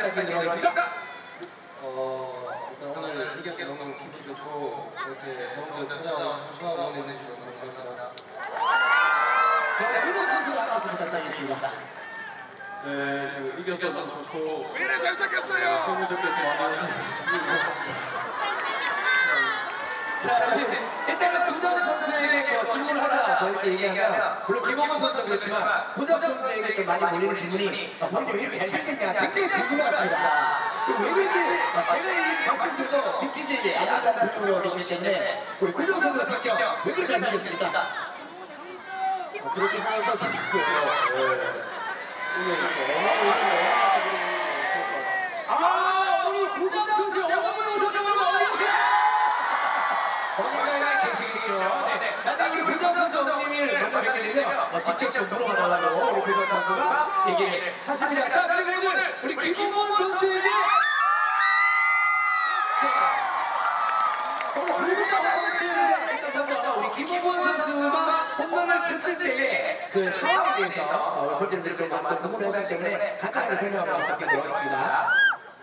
부탁드리도록 하겠습니다. 일단 오늘 이겨서 너무 기분 좋고 이렇게 여러분들 찾아와 응원해 주셔서 너무 감사합니다. 자, 윤호 선수가 나와서 부탁드리겠습니다. 네, 이겨서 좋고 왜 이래 잘생겼어요? 팬분들께서 많이 자, 일단은 김동현 선수에게 질문을 하나 이렇게 얘기하면 물론 김홍원 선수도 그렇지만 고정 선수에게 좀 많이 올리는 질문이 본인이 왜 이렇게 잘생겼냐 굉장히 궁금하습니다. 왜 그렇게 제가 봤을 때도 믿기지 않는다는 분으로 계실 텐데 우리 고정 선수가 직접 왜 그렇게 잘생겼습니까? 그렇게 생각하시고요. 우리 고정 선수 어머니 오셨다고 어딘가에 계시죠? 나중에 우리 고정 선수님을 만나게 되면 직접 물어봐달라고 우리 고정 선수가 얘기를 하십니다. 자, 그리고 오늘 우리 김홍원 선수에게 우리 김홍원 선수가 홈런을 쳤을 때의 그 상황에 대해서 팬분들이 좀 궁금해하시기 때문에 간단하게 설명을 부탁드리도록 하겠습니다.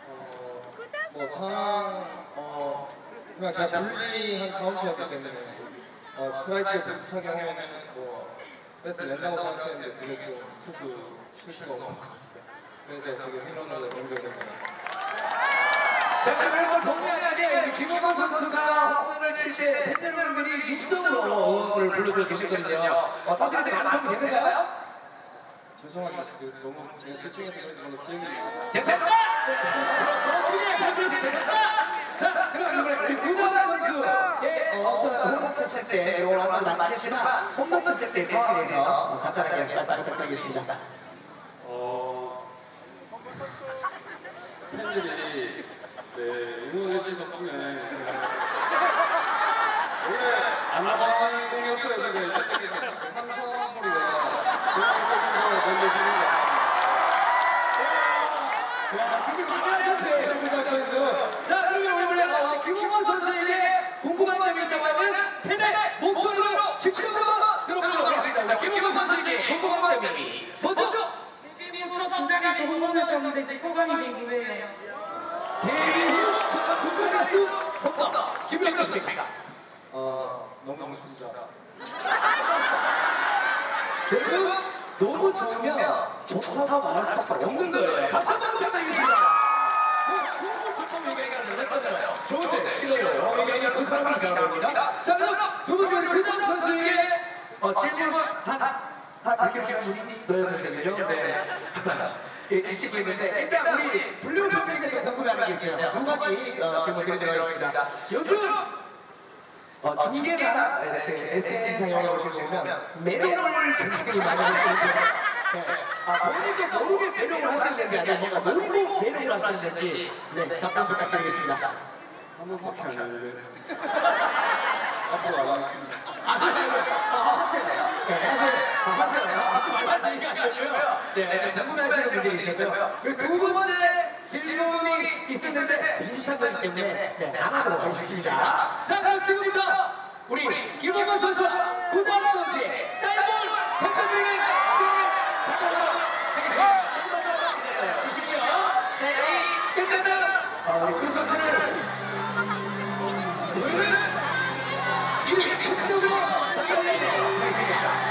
상황 그냥 제가 분리한 카운트였기 때문에 스트라이크 비슷하게 하면은 패스 낸다고 생각했는데 그게 좀 투수 실수가 없는 것 같았어요. 그래서 그게 홈런으로 연결된 것 같았어요. 자, 그리고 동명하게 김홍원 선수가 홈런을 칠 때 팬여러분들이 육성으로 응원을 불러주고 계시거든요. 어떻게 많은 되는가요? 죄송합니다. 너무 제가 실증해서 그런 기억이 죄송합니다! 자, 그럼 우리 구자덕 선수의 어떤 홈런 쳤을 때 이걸 한번 남치시지만 홈런 쳤을 때에 대해서 간단하게 말씀 부탁드리겠습니다. 팬들이 응원해주셔서 덕분에 원래 안 나가는 공이었어요. 근데 항상 소리가 응원해주셔서 걸려주는 거 지금 많이 하셨어요, 구자덕 선수. 자, 그러면 우리 김홍원 선수에게 궁금한 점이 있다면 팬의 목소리로 직접 한번 들어보도록 하겠습니다. 김홍원 선수에게 궁금한 점이 먼저 데뷔 첫 도전에서 홈런을 쳤는데 소감이 궁금해요. 데뷔 후 첫 도전에서 홈런 김명란 선수입니다. 너무 좋습니다. 지금 너무 좋으면 좋다고 말할 수밖에 없는 거예요. 박수 한번 부탁드리겠습니다. 좋다고 얘기하는 몇 번잖아요. 좋은데 싫어요. 얘기하는 그 사람이 이상합니다. 자, 그럼 두 번째 우리 구자덕 선수에게 질문 한 분이 넣어야 되죠? 네. 일찍 있는데 일단 우리 블루 팬에게 궁금한 게 있어요. 두 가지 질문 드리도록 하겠습니다. 요즘 중계나 이렇게 SNS상에 보시면 매력을 굉장히 많이 하시는데 본인도 모르게 매력을 하시는지 아니면 모르고 매력을 하시는지 답변 부탁드리겠습니다. 한 번밖에 안 했는데 앞으로 안 하겠습니다. 하세요. 하세요. 얘기 아니고요. 네, 궁금해하시는 분들이 있어서요. 두 번째 질문이 있었는데 비슷한 거기 때문에 안 하도록 하겠습니다. 자, 지금부터 우리 김홍원 선수, 구자덕 선수의 사인볼 부탁드리는 시간 갖도록 하겠습니다. 기다려 주십시오. 사인 끝나면 우리 두 선수는 이미 큰 적으로 부탁드리도록 하겠습니다.